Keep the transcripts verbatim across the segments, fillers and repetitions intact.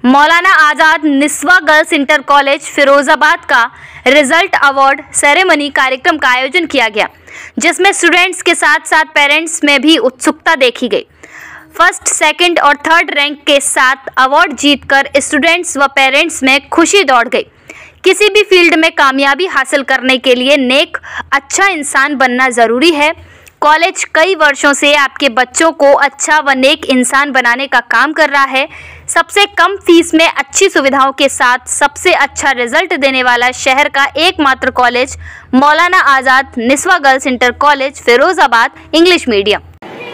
मौलाना Azad Niswa girls inter college Firozabad का result award ceremony कार्यक्रम का आयोजन किया गया, जिसमें स्टूडेंट्स के साथ साथ पेरेंट्स में भी उत्सुकता देखी गई। फर्स्ट, सेकंड और थर्ड रैंक के साथ अवार्ड जीतकर स्टूडेंट्स व पेरेंट्स में खुशी दौड़ गई। किसी भी फील्ड में कामयाबी हासिल करने के लिए नेक अच्छा इंसान बनना ज़रूरी है। कॉलेज कई वर्षों से आपके बच्चों को अच्छा व नेक इंसान बनाने का काम कर रहा है। सबसे कम फीस में अच्छी सुविधाओं के साथ सबसे अच्छा रिजल्ट देने वाला शहर का एकमात्र college Maulana Azad Niswa girls inter college Firozabad English medium.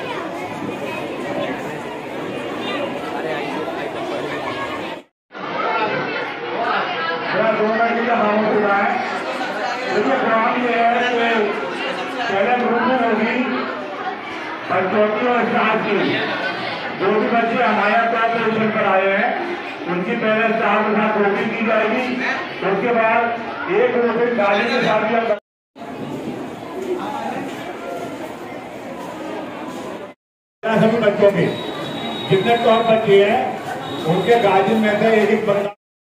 चौथी और स्टाफ की जो भी बच्चे हमारे टॉप पोजीशन पर आए हैं उनकी पहले स्टाफ के साथ वोटिंग की जाएगी। उसके बाद एक वोटिंग गाड़ी के साथ सभी बच्चों के जितने टॉप बच्चे हैं उनके गार्जियन में से एक एक बंदा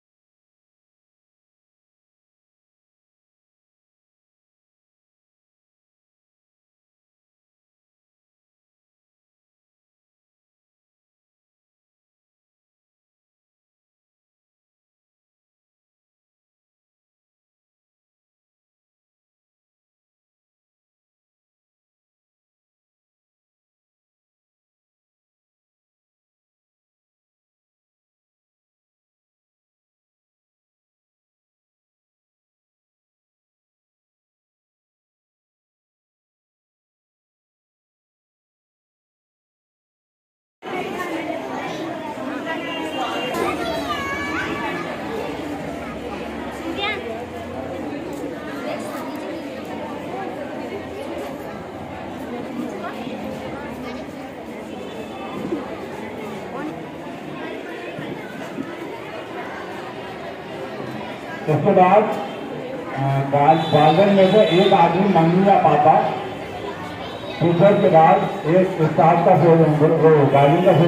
उसके बाद गार्जियन में से एक आदमी मंगनी या पापा, टीचर के बाद एक स्टाफ का गार्जियन का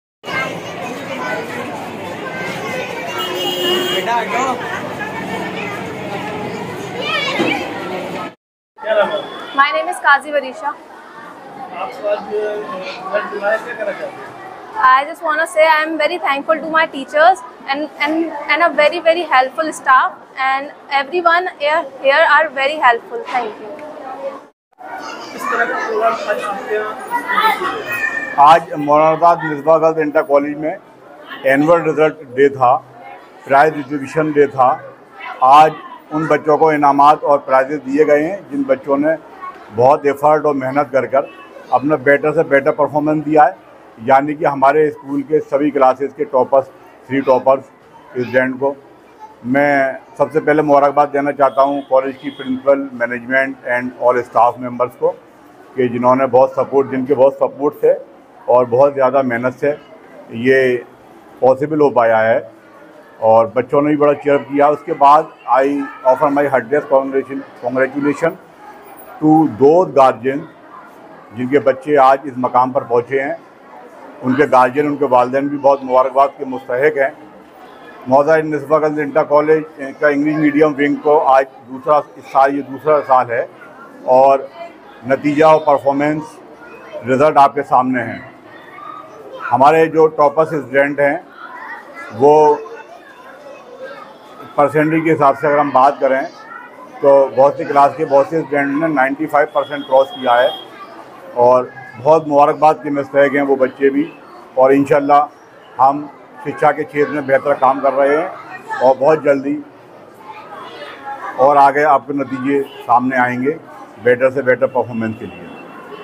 My name is Kazi Varisha. आप आज क्या करना चाहते हैं? I just want to say I am very thankful to my teachers and and and a very very helpful staff, and everyone here here are very helpful. Thank you. इस तरह का programme आज आपके यहाँ आज Maulana Azad Niswa girls inter college में annual result day था, prize distribution day था। आज उन बच्चों को इनामात और प्राइजेस दिए गए हैं जिन बच्चों ने बहुत एफर्ट और मेहनत कर कर अपना बेटर से बेटर परफॉर्मेंस दिया है। यानी कि हमारे स्कूल के सभी क्लासेस के टॉपर्स, थ्री टॉपर्स स्टूडेंट को मैं सबसे पहले मुबारकबाद देना चाहता हूं कॉलेज की principal, management and all staff members को कि जिन्होंने बहुत सपोर्ट जिनके बहुत सपोर्ट से और बहुत ज़्यादा मेहनत से ये पॉसिबल हो पाया है और बच्चों ने भी बड़ा चीयर किया। उसके बाद I offer my heartiest congratulation to those guardian जिनके बच्चे आज इस मकाम पर पहुँचे हैं। उनके गार्जियन, उनके वालिदैन भी बहुत मुबारकबाद के मुस्तहिक हैं। Maulana Azad Niswa girls inter college का इंग्लिश मीडियम विंग को आज दूसरा इस साल ये दूसरा साल है और नतीजा और परफॉर्मेंस रिज़ल्ट आपके सामने हैं। हमारे जो टॉपर्स स्टूडेंट हैं वो परसेंटेज के हिसाब से अगर हम बात करें तो बहुत सी क्लास के बहुत से स्टूडेंट ने पचानवे परसेंट क्रॉस किया है और बहुत मुबारकबाद के मुस्तहिक हैं वो बच्चे भी। और इंशाल्लाह हम शिक्षा के क्षेत्र में बेहतर काम कर रहे हैं और बहुत जल्दी और आगे आपके नतीजे सामने आएंगे बेटर से बेटर परफॉर्मेंस के लिए।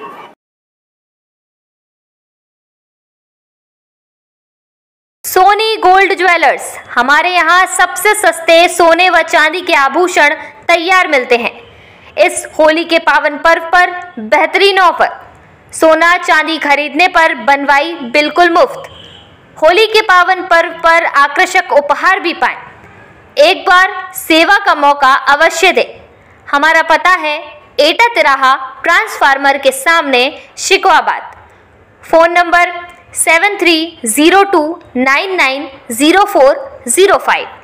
सोनी गोल्ड ज्वेलर्स, हमारे यहाँ सबसे सस्ते सोने व चांदी के आभूषण तैयार मिलते हैं। इस होली के पावन पर्व पर बेहतरीन ऑफर, सोना चांदी खरीदने पर बनवाई बिल्कुल मुफ्त। होली के पावन पर्व पर आकर्षक उपहार भी पाएं। एक बार सेवा का मौका अवश्य दें। हमारा पता है एटा तिराहा ट्रांसफार्मर के सामने Shikohabad. Phone number seven three zero two nine nine zero four zero five.